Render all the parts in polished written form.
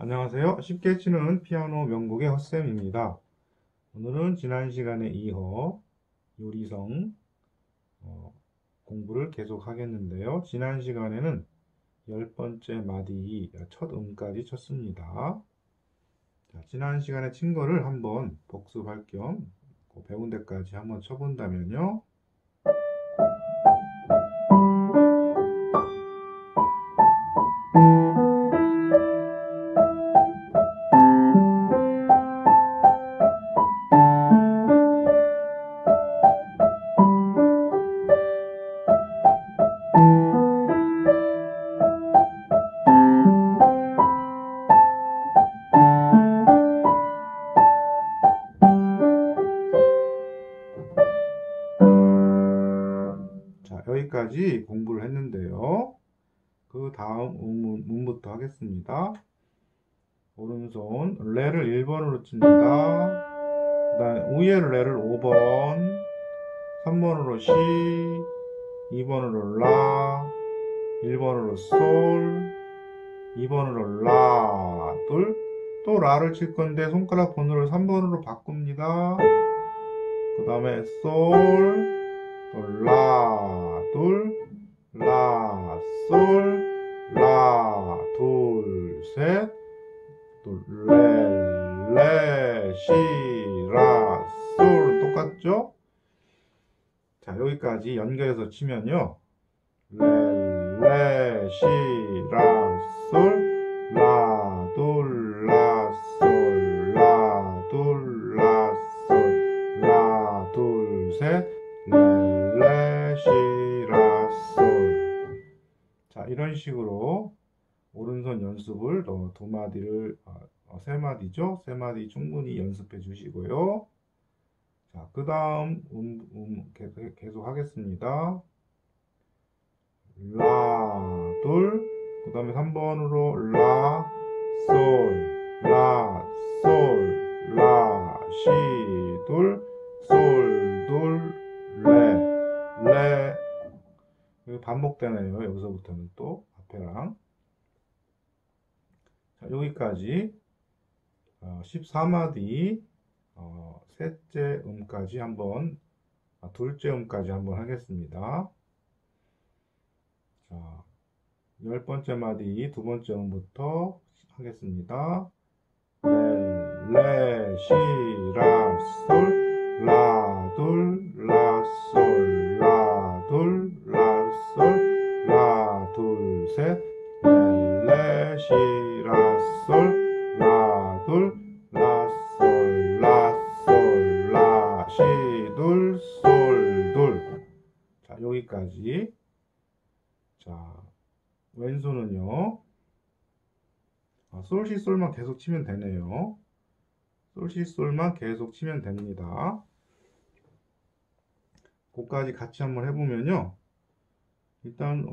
안녕하세요. 쉽게 치는 피아노 명곡의 헛쌤입니다. 오늘은 지난 시간에 이어 요리성 공부를 계속 하겠는데요. 지난 시간에는 10번째 마디 첫 음까지 쳤습니다. 지난 시간에 친 거를 한번 복습할 겸 배운 데까지 한번 쳐본다면요. 자, 여기까지 공부를 했는데요. 그 다음 문부터 하겠습니다. 오른손 레를 1번으로 칩니다. 그 다음에 위에 레를 5번, 3번으로 시, 2번으로 라, 1번으로 솔, 2번으로 라, 또 라를 칠 건데 손가락 번호를 3번으로 바꿉니다. 그 다음에 솔, 또 라, 라, 솔, 라, 셋, 또 레, 시, 라, 솔 똑같죠? 자, 여기까지 연결해서 치면요. 레, 시, 라, 솔, 라, 라, 솔, 라, 라, 솔, 라, 셋, 레, 시, 라, 솔. 자, 이런 식으로 오른손 연습을 두 마디를, 세 마디죠? 세 마디 충분히 연습해 주시고요. 자, 그 다음 계속 하겠습니다. 라, 그 다음에 3번으로 라, 솔, 라, 솔, 라, 시, 솔, 레. 반복되네요. 여기서부터는 또 앞에랑. 자, 여기까지 14마디 셋째 음까지 한번 둘째 음까지 한번 하겠습니다. 자, 10번째 마디 두 번째 음부터 하겠습니다. 레, 시, 라, 솔, 라, 라, 솔, 라, 라, 솔, 라, 셋, 레, 시, 라, 솔, 라, 라, 솔, 라, 솔, 라, 시, 솔, 자, 여기까지. 자, 왼손은요. 솔, 시, 솔만 계속 치면 되네요. 솔, 시, 솔만 계속 치면 됩니다. 그까지 같이 한번 해보면요. 일단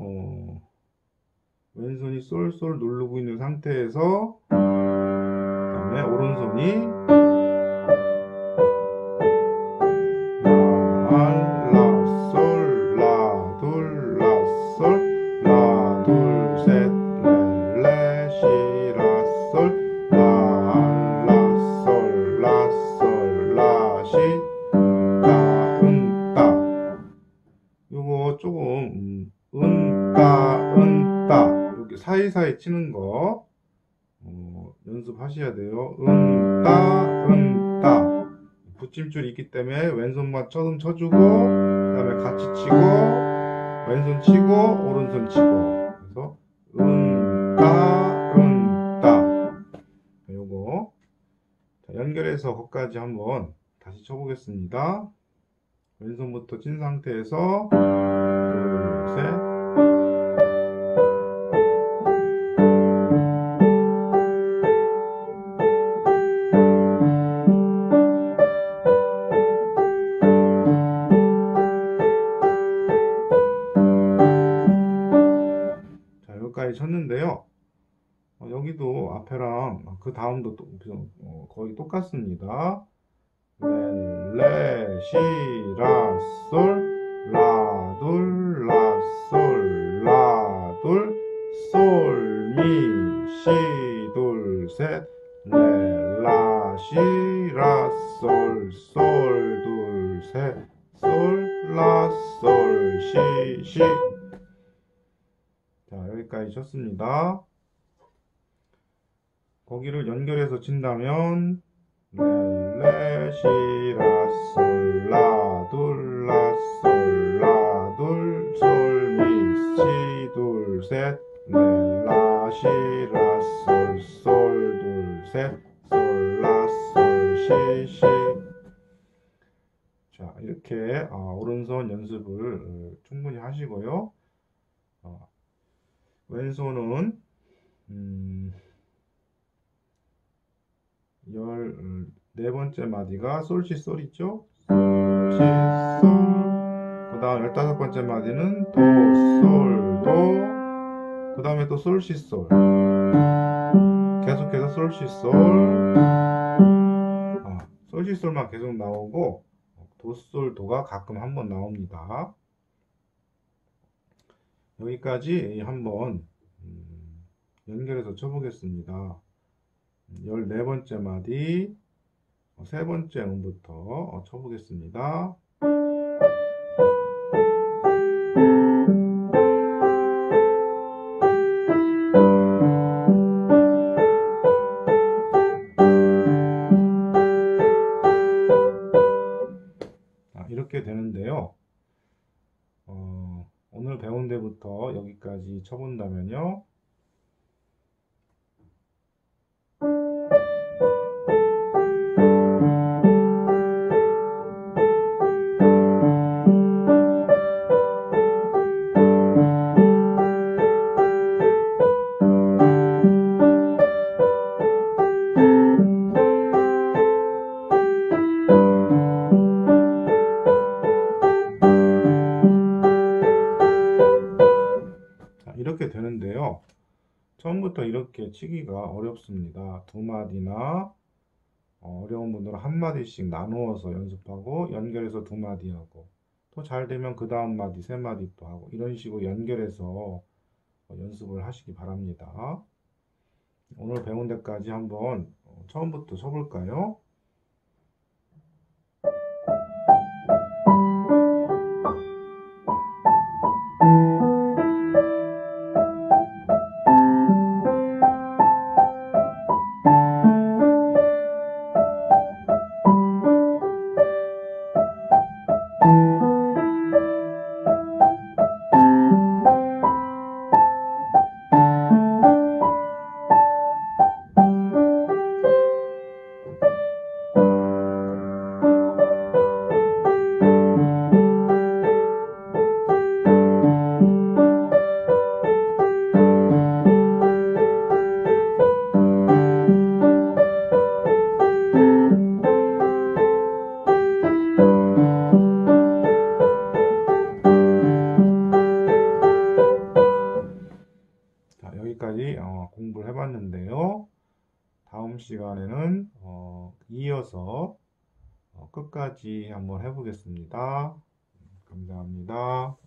왼손이 솔, 솔 누르고 있는 상태에서 그 다음에 오른손이 사이사이 치는 거 연습하셔야 돼요. 따. 붙임줄이 있기 때문에 왼손만 조금 쳐주고 그 다음에 같이 치고 왼손 치고 오른손 치고 그래서 따. 요거 자, 연결해서 거기까지 한번 다시 쳐보겠습니다. 왼손부터 친 상태에서 둘, 셋. 여기까지 쳤는데요. 여기도 앞에랑 그 다음도 거의 똑같습니다. 레, 시, 라, 솔, 라, 라, 솔, 라, 솔, 미, 시, 셋, 레, 라, 시, 라, 솔, 솔, 둘, 셋, 솔, 라, 솔, 시, 시. 자, 여기까지 쳤습니다. 거기를 연결해서 친다면 레, 레, 시, 라, 솔, 라, 둘, 라, 솔, 라, 둘, 솔, 미, 시, 둘, 셋, 레, 라, 시, 라, 솔, 솔, 둘, 셋, 솔, 라, 솔, 시, 시. 자, 이렇게 오른손 연습을 충분히 하시고요. 왼손은 14번째 마디가 솔시 솔 있죠? 솔, 시, 솔. 그 다음 15번째 마디는 도, 솔, 도. 그 다음에 또 솔, 시, 솔. 계속해서 솔, 시, 솔. 솔, 시, 솔만 계속 나오고 도, 솔, 도가 가끔 한번 나옵니다. 여기까지 한번 연결해서 쳐보겠습니다. 14번째 마디 세 번째 음부터 쳐보겠습니다. 이렇게 되는데요. 오늘 배운 데부터 여기까지 쳐본다면요. 이렇게 되는데요. 처음부터 이렇게 치기가 어렵습니다. 두 마디나 어려운 분들은 한 마디씩 나누어서 연습하고 연결해서 두 마디 하고 또 잘 되면 그 다음 마디 세 마디 또 하고 이런 식으로 연결해서 연습을 하시기 바랍니다. 오늘 배운 데까지 한번 처음부터 쳐볼까요? 자, 여기까지 공부를 해봤는데요. 다음 시간에는 이어서 끝까지 한번 해보겠습니다. 감사합니다.